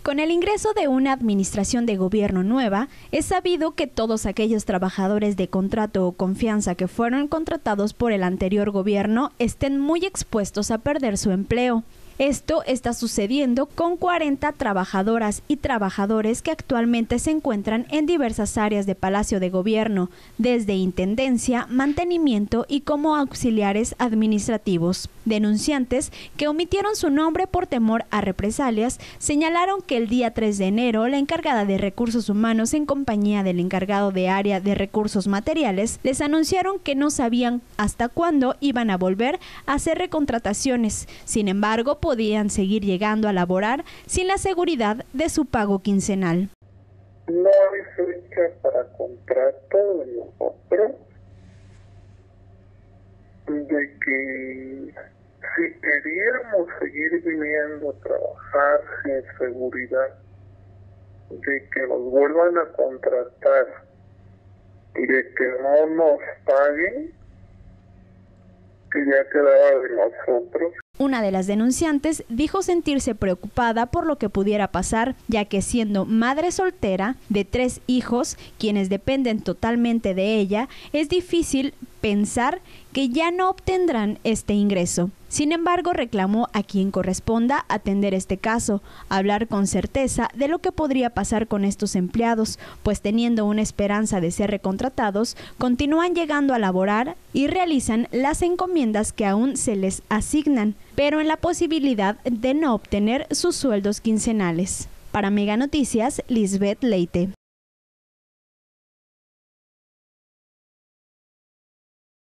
Con el ingreso de una administración de gobierno nueva, es sabido que todos aquellos trabajadores de contrato o confianza que fueron contratados por el anterior gobierno estén muy expuestos a perder su empleo. Esto está sucediendo con 40 trabajadoras y trabajadores que actualmente se encuentran en diversas áreas de Palacio de Gobierno, desde intendencia, mantenimiento y como auxiliares administrativos. Denunciantes que omitieron su nombre por temor a represalias señalaron que el día 3 de enero la encargada de recursos humanos en compañía del encargado de área de recursos materiales les anunciaron que no sabían hasta cuándo iban a volver a hacer recontrataciones. Sin embargo, podían seguir llegando a laborar sin la seguridad de su pago quincenal. No hay fecha para contrato de nosotros, de que si queríamos seguir viniendo a trabajar sin seguridad, de que nos vuelvan a contratar y de que no nos paguen, que ya quedaba de nosotros. Una de las denunciantes dijo sentirse preocupada por lo que pudiera pasar, ya que siendo madre soltera de 3 hijos, quienes dependen totalmente de ella, es difícil pensar que ya no obtendrán este ingreso. Sin embargo, reclamó a quien corresponda atender este caso, hablar con certeza de lo que podría pasar con estos empleados, pues teniendo una esperanza de ser recontratados, continúan llegando a laborar y realizan las encomiendas que aún se les asignan, pero en la posibilidad de no obtener sus sueldos quincenales. Para Mega Noticias, Lisbeth Leite.